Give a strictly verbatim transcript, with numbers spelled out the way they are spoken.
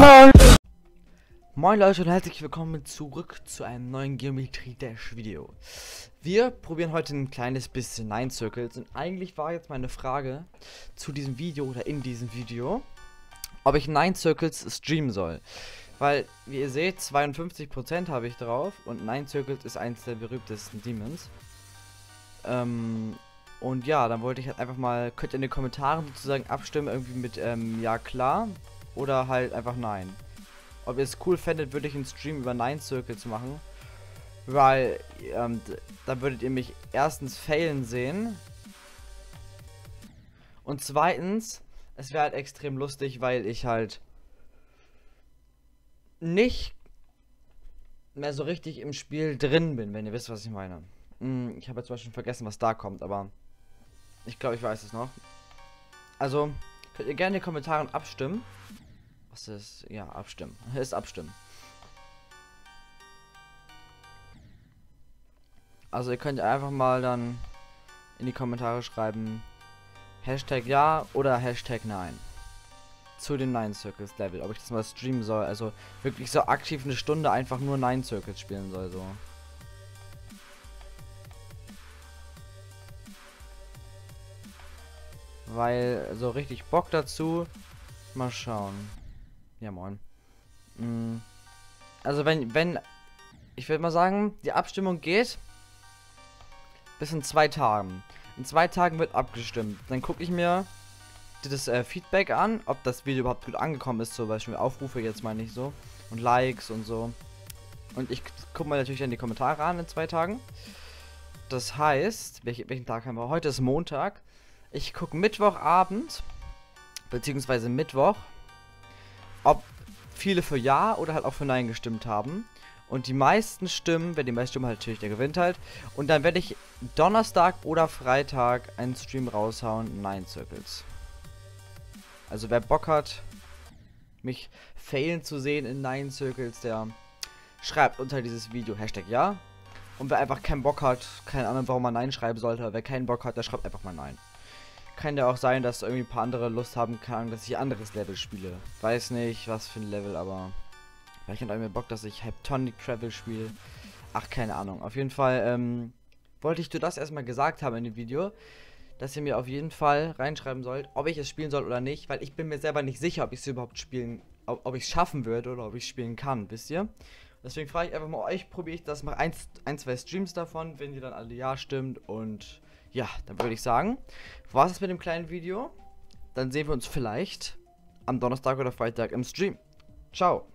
Moin! Moin Leute und herzlich willkommen zurück zu einem neuen Geometry Dash Video. Wir probieren heute ein kleines bisschen Nine Circles und eigentlich war jetzt meine Frage zu diesem Video oder in diesem Video, ob ich Nine Circles streamen soll. Weil, wie ihr seht, zweiundfünfzig Prozent habe ich drauf und Nine Circles ist eins der berühmtesten Demons. Ähm, und ja, dann wollte ich halt einfach mal, könnt ihr in den Kommentaren sozusagen abstimmen, irgendwie mit ähm, ja klar oder halt einfach nein. Ob ihr es cool fändet, würde ich einen Stream über Nine Circles machen. Weil, ähm, da würdet ihr mich erstens failen sehen. Und zweitens, es wäre halt extrem lustig, weil ich halt nicht mehr so richtig im Spiel drin bin, wenn ihr wisst, was ich meine. Hm, ich habe jetzt zum Beispiel vergessen, was da kommt, aber ich glaube, ich weiß es noch. Also, könnt ihr gerne in den Kommentaren abstimmen. Was ist? Ja, abstimmen. Ist abstimmen. Also ihr könnt einfach mal dann in die Kommentare schreiben Hashtag ja oder Hashtag nein. Zu den Nine Circles Level. Ob ich das mal streamen soll. Also wirklich so aktiv eine Stunde einfach nur Nine Circles spielen soll. So. Weil so richtig Bock dazu. Mal schauen. Ja, moin. Mhm. Also wenn, wenn, ich würde mal sagen, die Abstimmung geht bis in zwei Tagen. In zwei Tagen wird abgestimmt. Dann gucke ich mir das äh, Feedback an, ob das Video überhaupt gut angekommen ist, zum Beispiel Aufrufe jetzt meine ich so und Likes und so. Und ich gucke mir natürlich dann die Kommentare an in zwei Tagen. Das heißt, welch, welchen Tag haben wir? Heute ist Montag. Ich gucke Mittwochabend, beziehungsweise Mittwoch, ob viele für Ja oder halt auch für Nein gestimmt haben. Und die meisten Stimmen, wenn die meisten Stimmen halt natürlich, der gewinnt halt. Und dann werde ich Donnerstag oder Freitag einen Stream raushauen, Nine Circles. Also wer Bock hat, mich failen zu sehen in Nine Circles, der schreibt unter dieses Video Hashtag Ja. Und wer einfach keinen Bock hat, keine Ahnung warum man Nein schreiben sollte, aber wer keinen Bock hat, der schreibt einfach mal Nein. Kann ja auch sein, dass irgendwie ein paar andere Lust haben kann, dass ich ein anderes Level spiele. Weiß nicht, was für ein Level, aber vielleicht hat mir Bock, dass ich Hyptonic Travel spiele. Ach, keine Ahnung. Auf jeden Fall ähm, wollte ich dir das erstmal gesagt haben in dem Video, dass ihr mir auf jeden Fall reinschreiben sollt, ob ich es spielen soll oder nicht, weil ich bin mir selber nicht sicher, ob ich es überhaupt spielen, ob, ob ich es schaffen würde oder ob ich spielen kann, wisst ihr? Deswegen frage ich einfach mal euch, probiere ich das, mache ein, ein, zwei Streams davon, wenn ihr dann alle Ja stimmt und ja, dann würde ich sagen, war es mit dem kleinen Video. Dann sehen wir uns vielleicht am Donnerstag oder Freitag im Stream. Ciao.